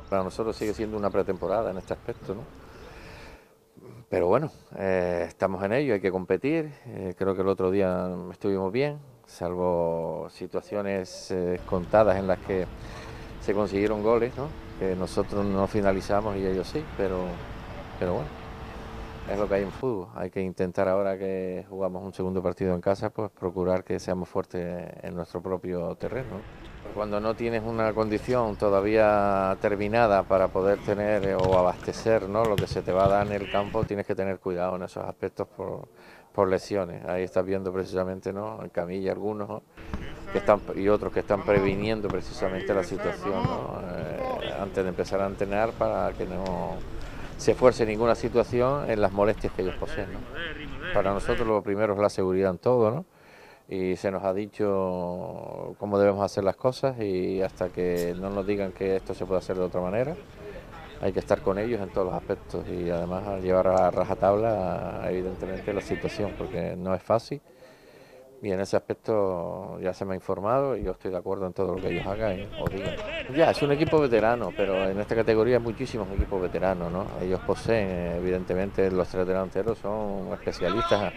Para nosotros sigue siendo una pretemporada en este aspecto, ¿no? Pero bueno, estamos en ello, hay que competir. Creo que el otro día estuvimos bien, salvo situaciones contadas en las que se consiguieron goles, ¿no? Que nosotros no finalizamos y ellos sí, pero bueno, es lo que hay en fútbol. Hay que intentar ahora que jugamos un segundo partido en casa, pues procurar que seamos fuertes en nuestro propio terreno, ¿no? Cuando no tienes una condición todavía terminada para poder tener o abastecer, ¿no?, lo que se te va a dar en el campo, tienes que tener cuidado en esos aspectos por lesiones. Ahí estás viendo precisamente, ¿no?, en camilla algunos, ¿no?, que están, y otros que están previniendo precisamente la situación, ¿no?, antes de empezar a entrenar, para que no se fuerce ninguna situación en las molestias que ellos poseen, ¿no? Para nosotros lo primero es la seguridad en todo, ¿no? Y se nos ha dicho cómo debemos hacer las cosas, y hasta que no nos digan que esto se puede hacer de otra manera, hay que estar con ellos en todos los aspectos, y además a llevar a rajatabla evidentemente la situación, porque no es fácil, y en ese aspecto ya se me ha informado y yo estoy de acuerdo en todo lo que ellos hagan o digan. Ya, es un equipo veterano, pero en esta categoría hay muchísimos equipos veteranos, ¿no? Ellos poseen, evidentemente, los tres delanteros son especialistas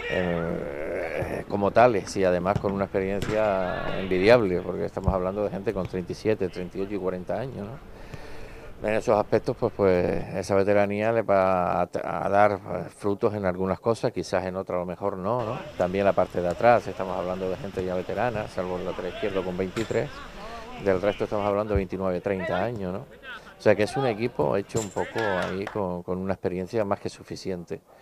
como tales, y además con una experiencia envidiable, porque estamos hablando de gente con 37, 38 y 40 años, ¿no? En esos aspectos, pues esa veteranía le va a dar frutos en algunas cosas, quizás en otras a lo mejor no, ¿no? También la parte de atrás, estamos hablando de gente ya veterana, salvo el lateral izquierdo con 23, del resto estamos hablando de 29, 30 años, ¿no? O sea que es un equipo hecho un poco ahí con una experiencia más que suficiente.